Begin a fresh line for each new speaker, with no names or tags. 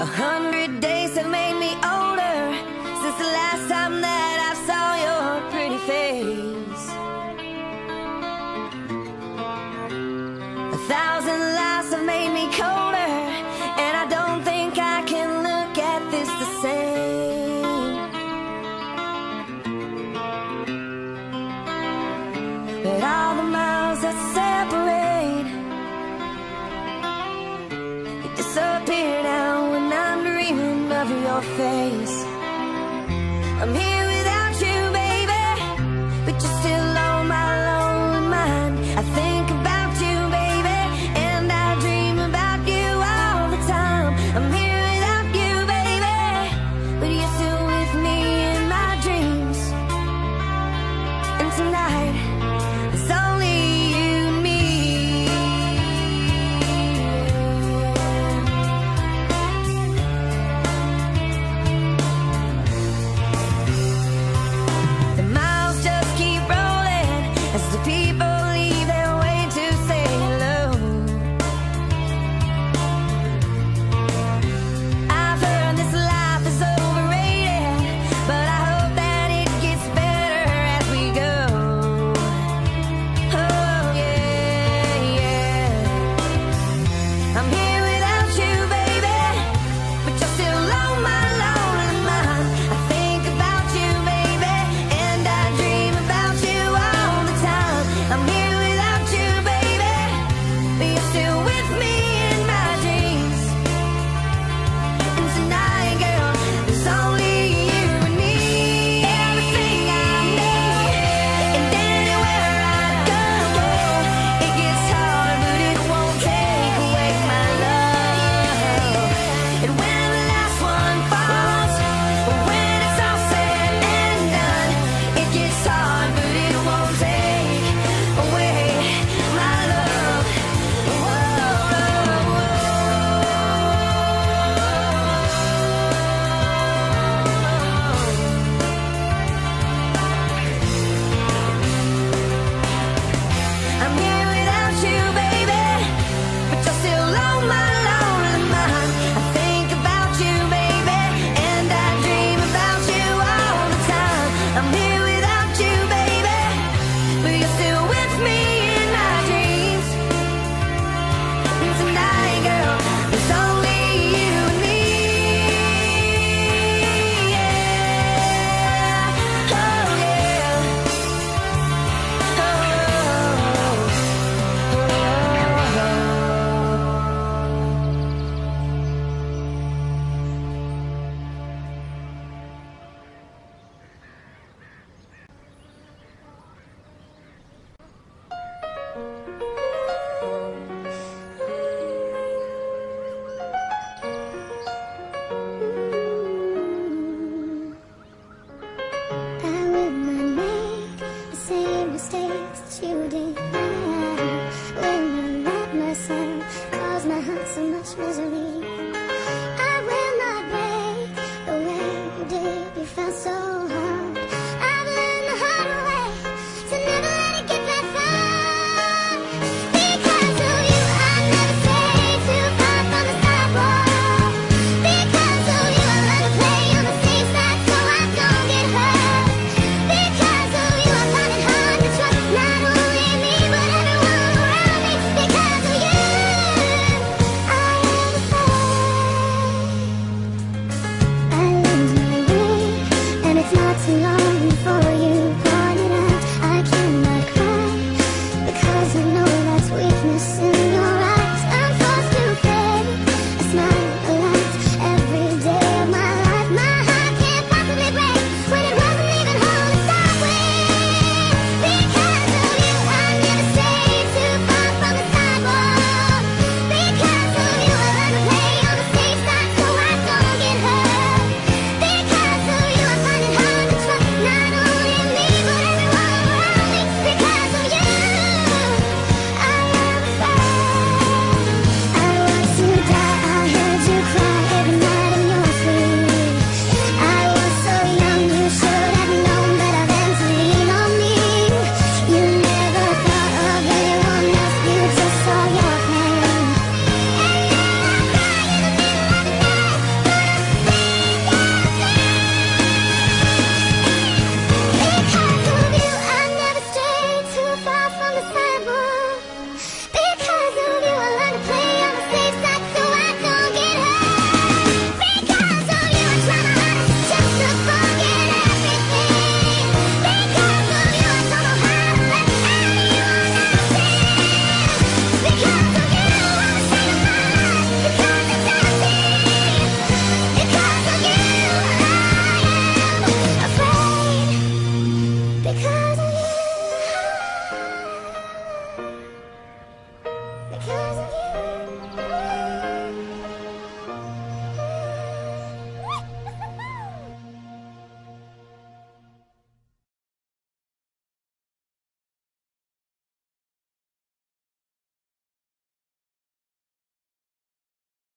100 days have made me older since the last time that I saw your pretty face. 1,000 lives have made me colder, and I don't think I can look at this the same. But all the miles that separate disappear now when I'm dreaming of your face. I'm here without you, baby, but you're still on my lonely mind. I think about you, baby, and I dream about you all the time. I'm here without you, baby, but you're still with me in my dreams. And tonight, it's only you and me. Because